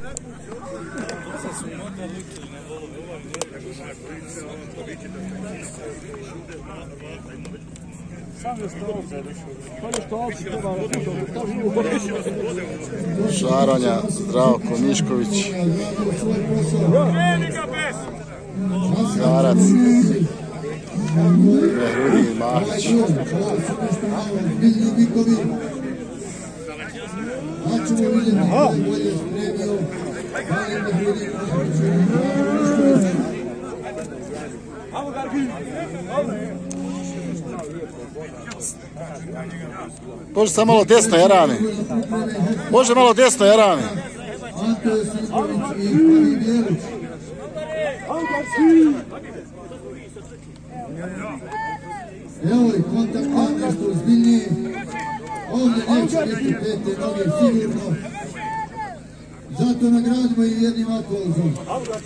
Šaranja Zdravko Mišković. Garac Mehrudin Mahić. Može samo malo desno, Jarane. Može malo desno, Jarane. Evo i kontakt nešto ozbiljniji. Ovdje neće biti pete noge sigurno. Zato nagradimo i jednim alkoholom.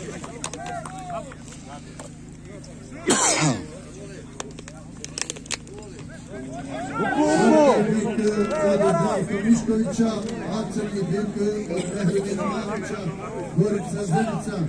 Od Zdravka Miškovića, a crni bik od Mehrudina Mahića, Gorica Zenica.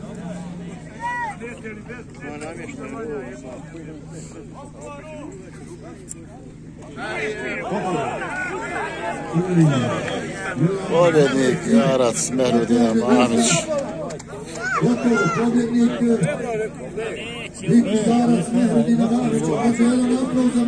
Pobjednik Garac Mehrudina Mahić. Gotovo, pobjednik Garac Mehrudina Mahića.